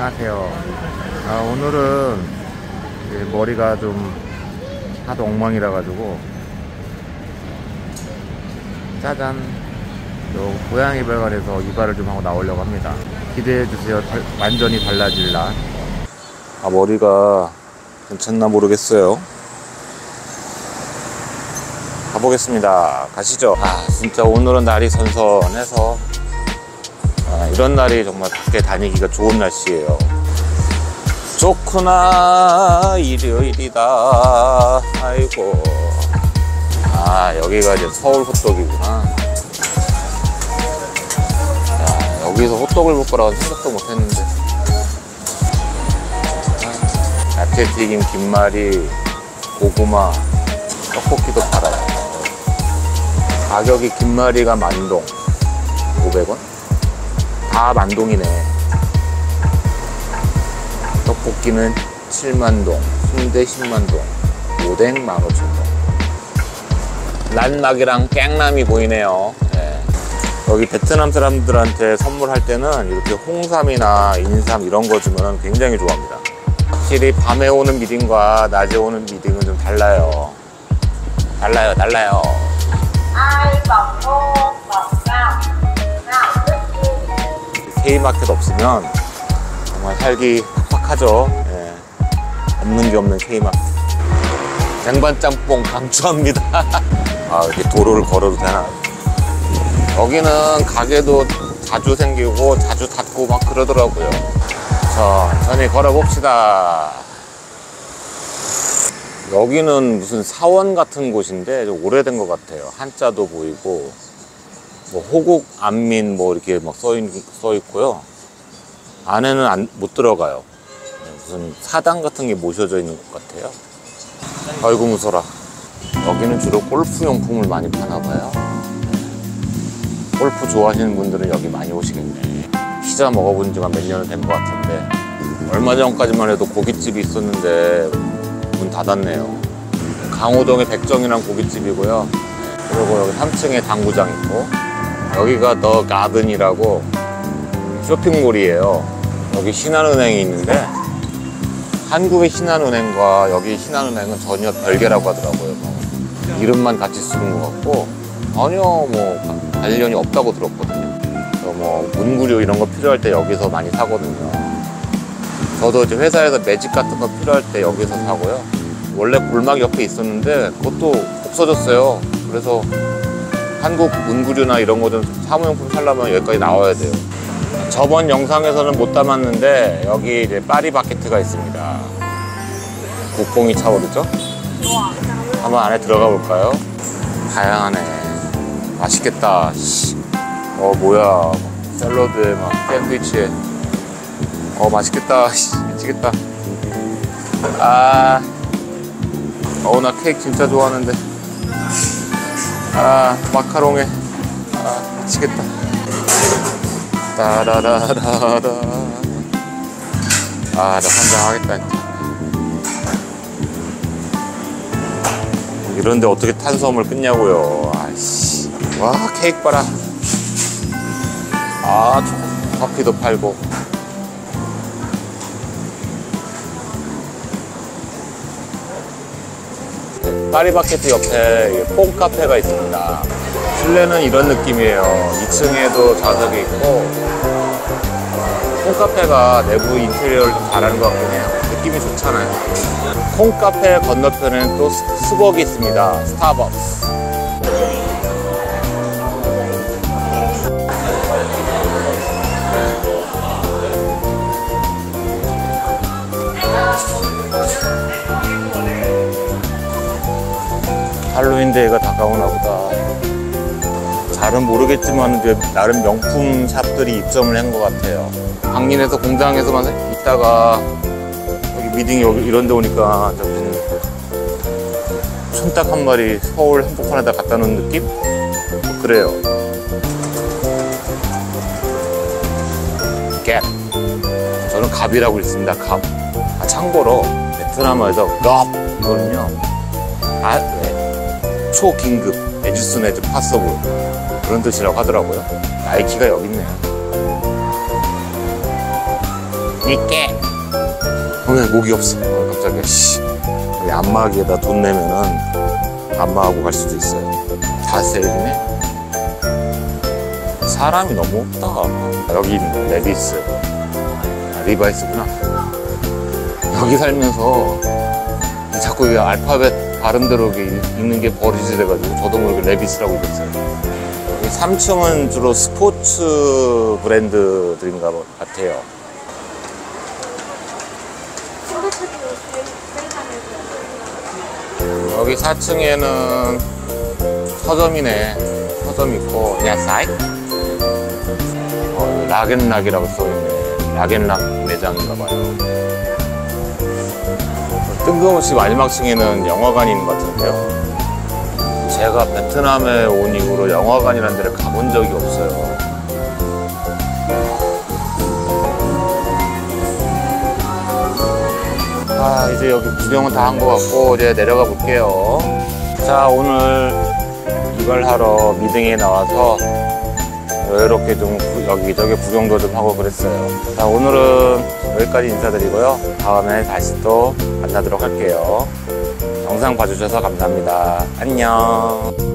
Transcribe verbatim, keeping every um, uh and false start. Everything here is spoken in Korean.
안녕하세요. 아, 오늘은 머리가 좀 하도 엉망이라 가지고 짜잔, 요 고양이 별관에서 이발을 좀 하고 나오려고 합니다. 기대해 주세요. 달, 완전히 달라질 날. 아, 머리가 괜찮나 모르겠어요. 가보겠습니다. 가시죠. 아, 진짜 오늘은 날이 선선해서 아, 이런 날이 정말 밖에 다니기가 좋은 날씨예요. 좋구나 일요일이다. 아이고. 아, 여기가 이제 서울 호떡이구나. 야, 여기서 호떡을 볼 거라고 생각도 못 했는데. 아, 야채튀김, 김말이, 고구마, 떡볶이도 팔아요. 가격이 김말이가 만동 오백 원? 다 만동이네. 떡볶이는 칠만 동, 순대 십만 동, 오뎅 만 오천 동. 란막이랑 깽남이 보이네요. 네. 여기 베트남 사람들한테 선물할 때는 이렇게 홍삼이나 인삼 이런 거 주면 굉장히 좋아합니다. 확실히 밤에 오는 미딩과 낮에 오는 미딩은 좀 달라요. 달라요, 달라요. K마켓 없으면 정말 살기 팍팍하죠. 예. 없는 게 없는 K마켓. 쟁반짬뽕 강추합니다. 아, 이렇게 도로를 걸어도 되나? 여기는 가게도 자주 생기고 자주 닫고 막 그러더라고요. 천천히 걸어봅시다. 여기는 무슨 사원 같은 곳인데 좀 오래된 것 같아요. 한자도 보이고 뭐 호국 안민 뭐 이렇게 막 써 써 있고요. 안에는 안, 못 들어가요. 무슨 사당 같은 게 모셔져 있는 것 같아요. 아이고 무서라. 여기는 주로 골프 용품을 많이 파나 봐요. 골프 좋아하시는 분들은 여기 많이 오시겠네. 피자 먹어본 지가 몇 년은 된 것 같은데 얼마 전까지만 해도 고깃집이 있었는데 문 닫았네요. 강호동의 백정이란 고깃집이고요. 그리고 여기 삼 층에 당구장 있고, 여기가 더 가든이라고 쇼핑몰이에요. 여기 신한은행이 있는데 한국의 신한은행과 여기 신한은행은 전혀 별개라고 하더라고요. 뭐 이름만 같이 쓰는 것 같고 전혀 뭐 관련이 없다고 들었거든요. 뭐 문구류 이런 거 필요할 때 여기서 많이 사거든요. 저도 이제 회사에서 매직 같은 거 필요할 때 여기서 사고요. 원래 골막 옆에 있었는데 그것도 없어졌어요. 그래서 한국 문구류나 이런 거 좀 사무용품 사려면 여기까지 나와야 돼요. 저번 영상에서는 못 담았는데 여기 이제 파리바게트가 있습니다. 국뽕이 차오르죠? 한번 안에 들어가 볼까요? 다양하네. 맛있겠다. 어 뭐야, 샐러드에 막 샌드위치에 어 맛있겠다. 미치겠다. 아, 어 나 케이크 진짜 좋아하는데. 아, 마카롱에 아 미치겠다. 따라라라라. 아, 나 환장하겠다 진짜. 이런데 어떻게 탄수화물 끊냐고요. 아씨. 와, 케이크 봐라. 아, 커피도 팔고. 파리바게트 옆에 폼카페가 있습니다. 실내는 이런 느낌이에요. 이 층에도 좌석이 있고 폼카페가 내부 인테리어를 좀 잘하는 것 같긴 해요. 느낌이 좋잖아요. 폼카페 건너편에는 또 스벅이 있습니다. 스타벅스. 할로윈 데이가 다가오나 보다. 잘은 모르겠지만 이제 나름 명품 샵들이 입점을 한 것 같아요. 강린에서 공장에서만 있다가 여기 미딩 여기 이런 데 오니까 무슨 촌딱 한 마리 서울 한복판에다 갖다 놓은 느낌? 그래요. 갭. 저는 갑이라고 읽습니다. 갑. 아, 참고로 베트남어에서 갑 이거는요. 아, 네. 초긴급, as soon as possible 그런 뜻이라고 하더라고요. 나이키가 여기 있네요. 있게. 왜 목이 없어? 어, 갑자기 씨. 여기 안마기에다 돈 내면은 안마하고 갈 수도 있어요. 다 세일이네. 사람이 너무 없다. 여기 있네, 레비스. 아, 리바이스구나. 여기 살면서 자꾸 이 알파벳 발음대로 읽는 게 버리지 돼가지고 저도 모르게 레비스라고 읽었어요. 여기 삼 층은 주로 스포츠 브랜드들인가 같아요. 여기 사 층에는 서점이네. 서점 있고, 야사이? 어, 락앤락이라고 써있네. 락앤락 매장인가봐요. 뜬금없이 마지막 층에는 영화관이 있는 것 같은데요. 제가 베트남에 온 이후로 영화관이라는 데를 가본 적이 없어요. 아, 이제 여기 구경은 다 한 것 같고 이제 내려가 볼게요. 자, 오늘 이걸 하러 미등에 나와서 여유롭게 좀 여기저기 구경도 좀 하고 그랬어요. 자, 오늘은 여기까지 인사드리고요. 다음에 다시 또 만나도록 할게요. 영상 봐주셔서 감사합니다. 안녕.